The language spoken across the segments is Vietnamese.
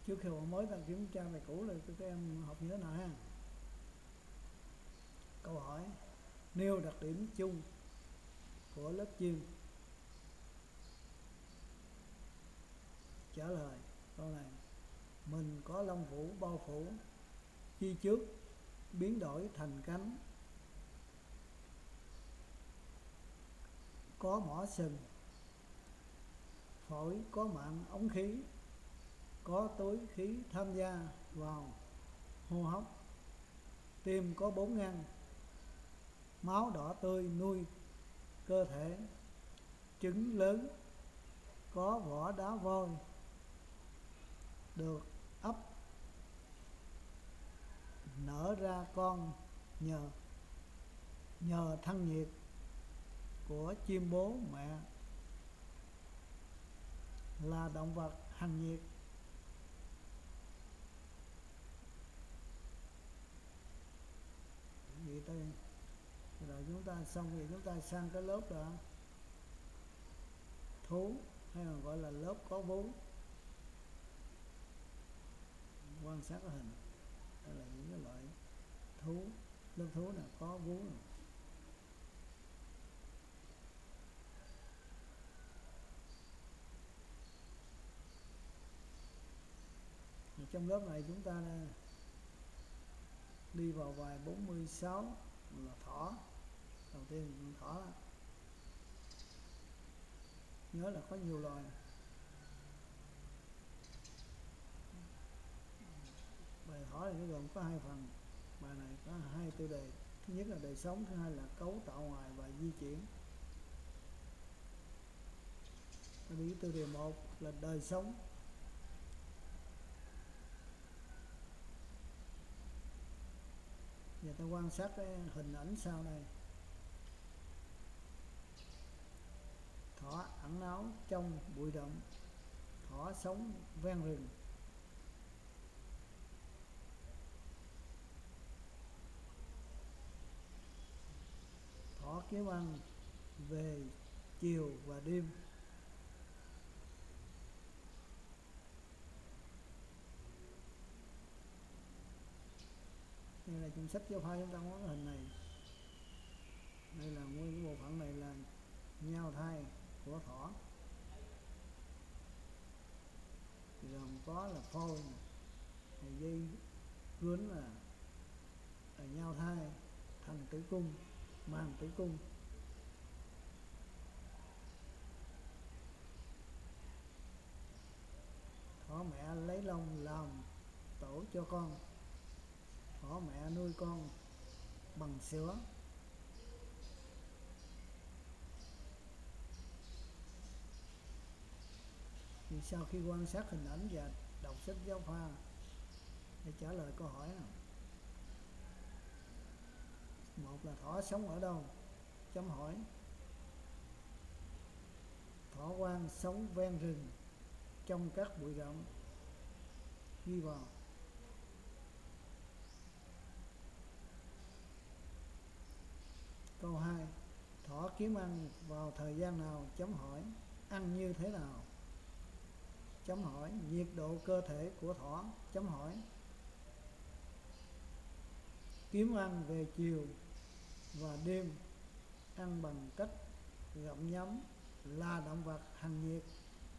Trước khi bọn mới ta kiểm tra bài cũ là các em học như thế nào ha. Câu hỏi: nêu đặc điểm chung của lớp chiên. Trả lời câu này: mình có lông vũ bao phủ, chi trước biến đổi thành cánh, có mỏ sừng, phổi có mạng ống khí, có túi khí tham gia vào hô hấp, tim có 4 ngăn, máu đỏ tươi nuôi cơ thể, trứng lớn, có vỏ đá voi, được ấp nở ra con nhờ thân nhiệt của chim bố mẹ, là động vật hành nhiệt. Vậy đây rồi chúng ta xong thì chúng ta sang cái lớp là thú, hay là gọi là lớp có vú. Quan sát cái hình, đây là những cái loại thú. Lớp thú này có vú này. Trong lớp này chúng ta đi vào bài 46 là thỏ. Đầu tiên thỏ đó. Nhớ là có nhiều loài. Bài thỏ thì nó gồm có 2 phần. Bài này có 2 tiêu đề. Thứ nhất là đời sống, thứ hai là cấu tạo ngoài và di chuyển. Ta đi tiêu đề 1 là đời sống. Giờ ta quan sát cái hình ảnh sau này. Thỏ ẩn náu trong bụi rậm. Thỏ sống ven rừng. Thỏ kiếm ăn về chiều và đêm. Đây là trong sách giáo khoa chúng ta có cái hình này. Đây là nguyên cái bộ phận này là nhau thai của thỏ. Thì gồm có là phôi, dây gướn là nhau thai, thành tử cung, màng tử cung. Thỏ mẹ lấy lông làm tổ cho con. Thỏ mẹ nuôi con bằng sữa. Thì sau khi quan sát hình ảnh và đọc sách giáo khoa để trả lời câu hỏi nào. Một là thỏ sống ở đâu? Chấm hỏi. Thỏ hoang sống ven rừng trong các bụi rậm. Ghi vào. Câu 2. Thỏ kiếm ăn vào thời gian nào? Chấm hỏi. Ăn như thế nào? Chấm hỏi. Nhiệt độ cơ thể của thỏ? Chấm hỏi. Kiếm ăn về chiều và đêm, ăn bằng cách gặm nhấm, là động vật hành nhiệt.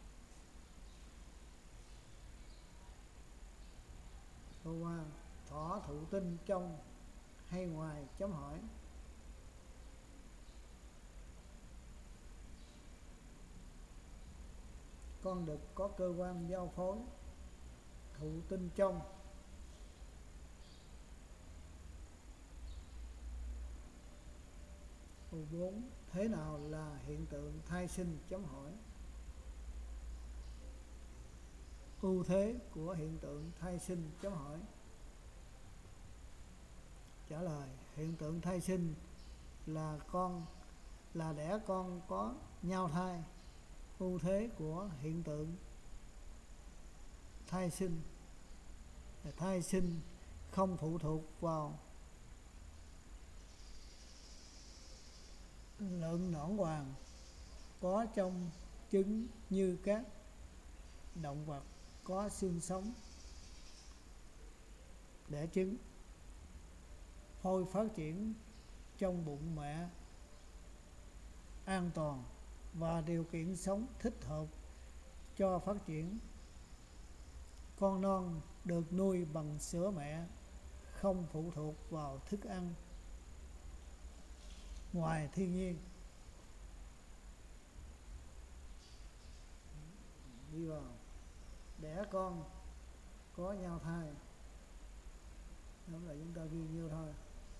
Câu 3. Thỏ thụ tinh trong hay ngoài? Chấm hỏi. Con đực có cơ quan giao phối, thụ tinh trong. Câu 4. Thế nào là hiện tượng thai sinh? Chấm hỏi. Ưu thế của hiện tượng thai sinh? Chấm hỏi. Trả lời. Hiện tượng thai sinh là đẻ con có nhau thai. Ưu thế của hiện tượng thai sinh là thai sinh không phụ thuộc vào lượng nõn hoàng có trong trứng như các động vật có xương sống. đẻ trứng. Phôi phát triển trong bụng mẹ an toàn và điều kiện sống thích hợp cho phát triển. Con non được nuôi bằng sữa mẹ, không phụ thuộc vào thức ăn ngoài thiên nhiên. Đi vào đẻ con có nhau thai, đó là chúng ta ghi nhiêu thôi.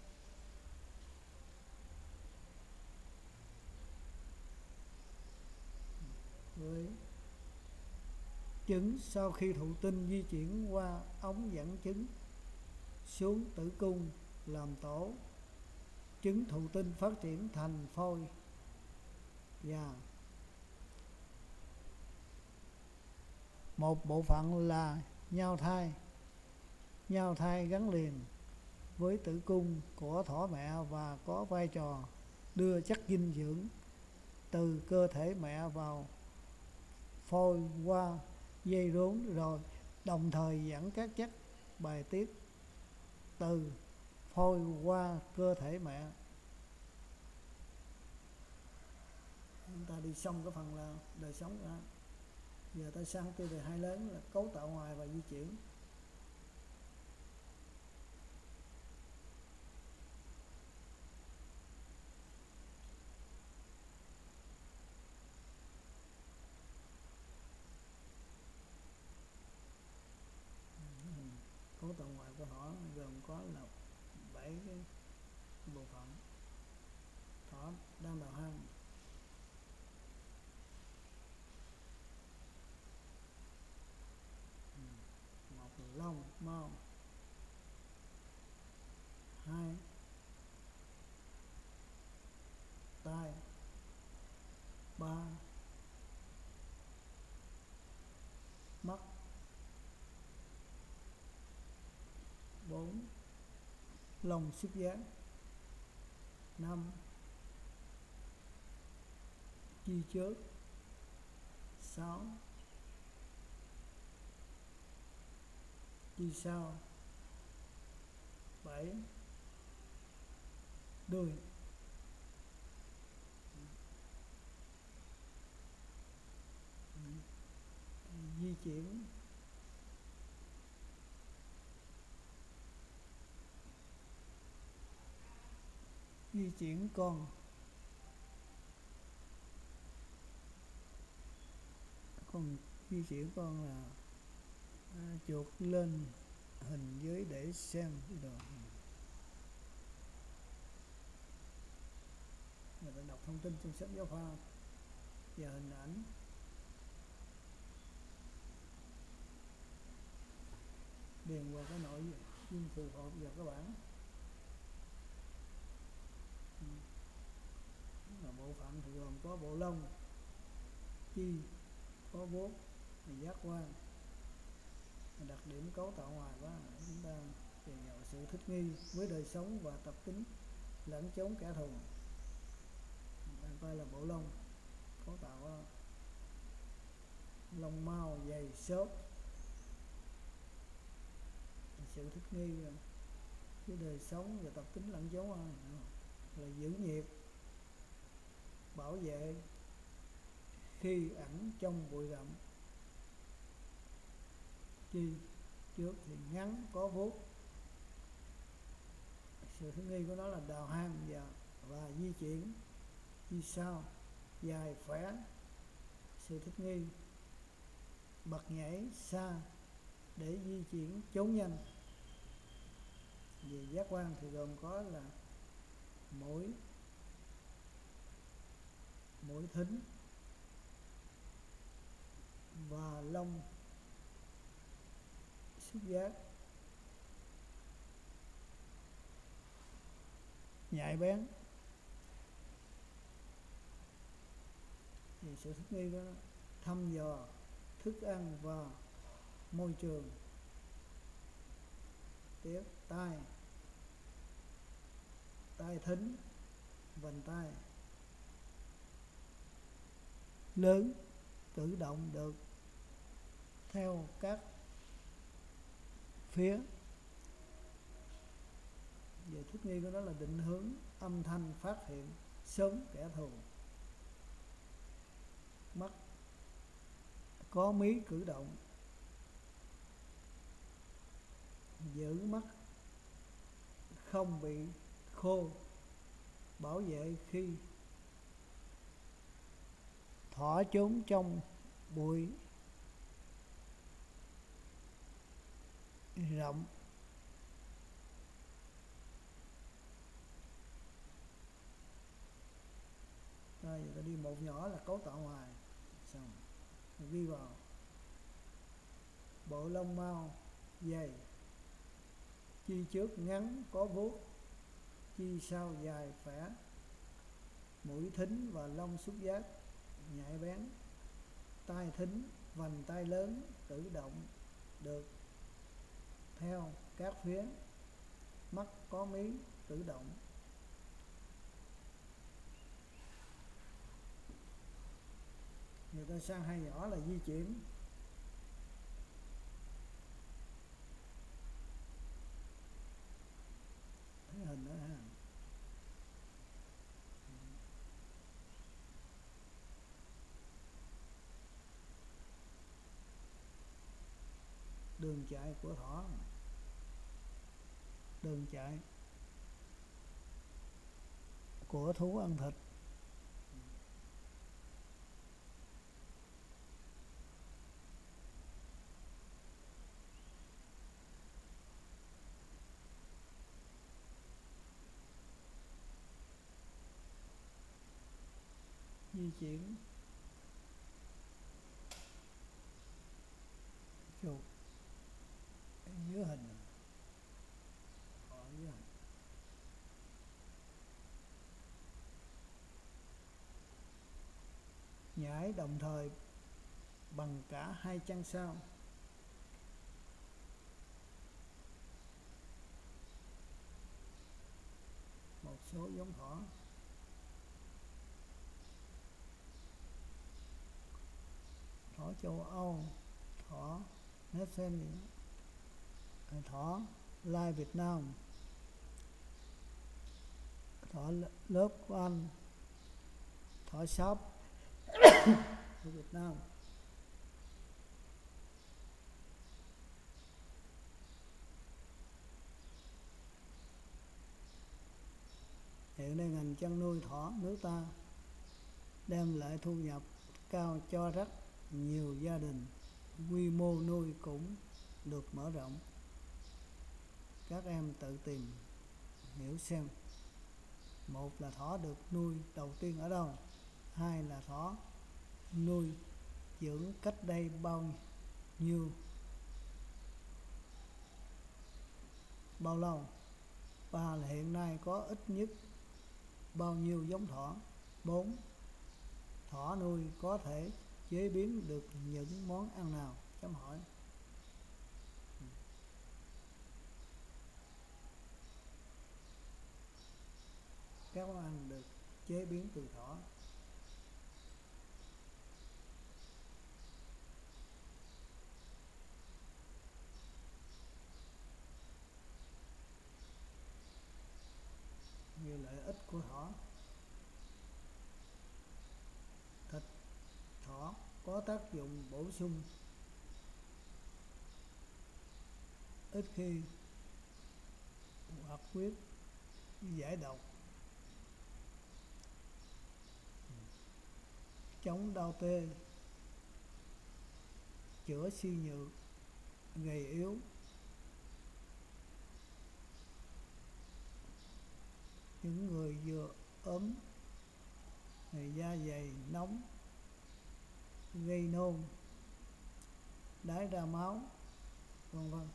Với trứng sau khi thụ tinh di chuyển qua ống dẫn trứng xuống tử cung làm tổ, trứng thụ tinh phát triển thành phôi và một bộ phận là nhau thai. Nhau thai gắn liền với tử cung của thỏ mẹ và có vai trò đưa chất dinh dưỡng từ cơ thể mẹ vào phôi qua dây rốn, rồi đồng thời dẫn các chất bài tiết từ phôi qua cơ thể mẹ. Chúng ta đi xong cái phần là đời sống rồi. Giờ ta sang tiêu đề hai lớn là cấu tạo ngoài và di chuyển. Cấu tạo ngoài của thỏ gồm có là 7 cái bộ phận. Thỏ đang đào hang, một là lông mao, hai tai, ba mắt, 4 lông xúc giác, 5 chi chớp, 6 chi sao, 7 đuôi. Di chuyển con di chuyển con là chuột lên hình dưới để xem đồ. Người ta đọc thông tin trong sách giáo khoa và hình ảnh. Điền vào cái nội dung phù hợp vào các bản. Là bộ phận thì gồm có bộ lông, chi, có vuốt, giác quan. Đặc điểm cấu tạo ngoài đó chúng ta tìm hiểu sự thích nghi với đời sống và tập tính lẫn chống kẻ thù. Đang coi là bộ lông, cấu tạo lông mao dày xốp, sự thích nghi với đời sống và tập tính lẫn chống là giữ nhiệt, bảo vệ khi ẩn trong bụi rậm. Chi trước thì ngắn có vuốt, sự thích nghi của nó là đào hang và di chuyển. Chi sau dài khỏe, sự thích nghi bật nhảy xa để di chuyển trốn nhanh. Về giác quan thì gồm có là mũi thính và lông xúc giác. Nhạy bén thì sự thích nghi đó thăm dò thức ăn và môi trường. Tiếp tai thính, vành tai lớn, cử động được theo các phía. Về thích nghi của nó là định hướng âm thanh, phát hiện sớm kẻ thù. Mắt có mí cử động, giữ mắt không bị khô, bảo vệ khi thỏ trốn trong bụi rậm. Rồi giờ ta đi một nhỏ là cấu tạo ngoài, xong mình ghi vào. Bộ lông mao dày, chi trước ngắn có vuốt, chi sau dài phẻ, mũi thính và lông xúc giác nhạy bén, tai thính, vành tai lớn, cử động được theo các phía, mắt có mí cử động. Người ta sang hai nhỏ là di chuyển. Thấy hình nữa ha. Đường chạy của thỏ, đường chạy của thú ăn thịt. Di chuyển chuột dưới hình, dưới hình. Nhảy đồng thời bằng cả hai chân sau. Một số giống thỏ châu Âu, thỏ Nessen, thỏ lai Việt Nam, thỏ lớp của Anh, thỏ sáp của Việt Nam. Hiện nay ngành chăn nuôi thỏ nước ta đem lại thu nhập cao cho rất nhiều gia đình, quy mô nuôi cũng được mở rộng. Các em tự tìm hiểu xem, một là thỏ được nuôi đầu tiên ở đâu, hai là thỏ nuôi dưỡng cách đây bao lâu, ba là hiện nay có ít nhất bao nhiêu giống thỏ, bốn thỏ nuôi có thể chế biến được những món ăn nào, chấm hỏi. Các món ăn được chế biến từ thỏ. Như lợi ích của thỏ. Thịt thỏ có tác dụng bổ sung, ít khi hoạt huyết, giải độc, chống đau tê, chữa suy nhược, gầy yếu, những người vừa ốm, da dày nóng, gây nôn, đái ra máu, vân vân.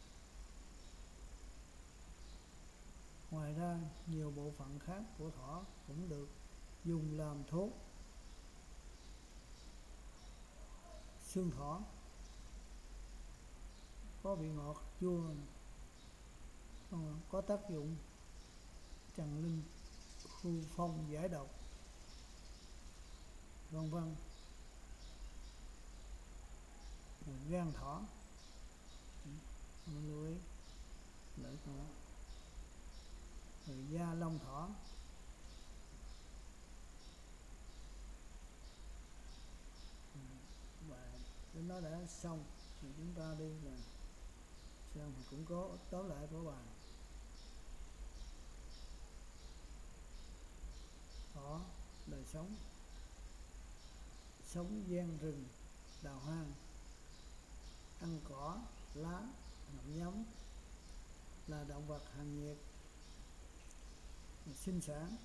Ngoài ra, nhiều bộ phận khác của thỏ cũng được dùng làm thuốc. Xương thỏ có vị ngọt chua, có tác dụng trần linh, khu phong, giải độc, vân vân. Gan thỏ, lưu ý lợi của nó. rồi da lông thỏ. Và đến nó đã xong thì chúng ta đi là xong thì cũng có tóm lại của bài. Thỏ đời sống, sống gian rừng đào hoang, ăn cỏ lá ngậm nhấm, là động vật hàng nhiệt, sinh sản,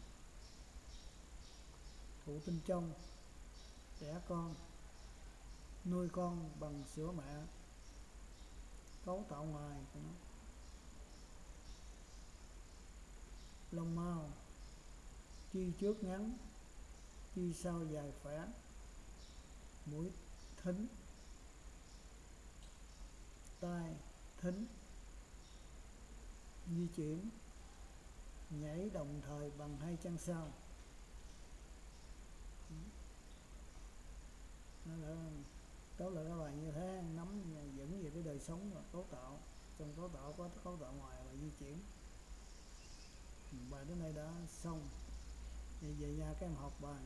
thụ tinh trong, đẻ con, nuôi con bằng sữa mẹ. Cấu tạo ngoài của nó: lông mao, chi trước ngắn, chi sau dài khỏe, mũi thính, tai thính, di chuyển, nhảy đồng thời bằng hai chân sau. Đó là tóm lại các bạn như thế, nắm vững về cái đời sống và cấu tạo. Trong cấu tạo có cấu tạo ngoài và di chuyển. Bài đến đây đã xong. Thì về nhà các em học bài,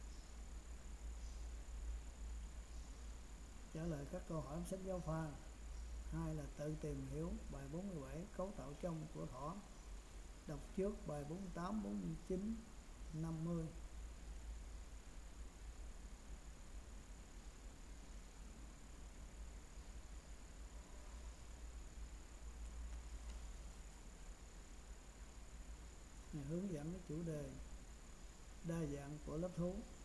trả lời các câu hỏi sách giáo khoa. 2 là tự tìm hiểu bài 47 cấu tạo trong của thỏ. Đọc trước bài 48, 49, 50. Hướng dẫn cái chủ đề đa dạng của lớp thú.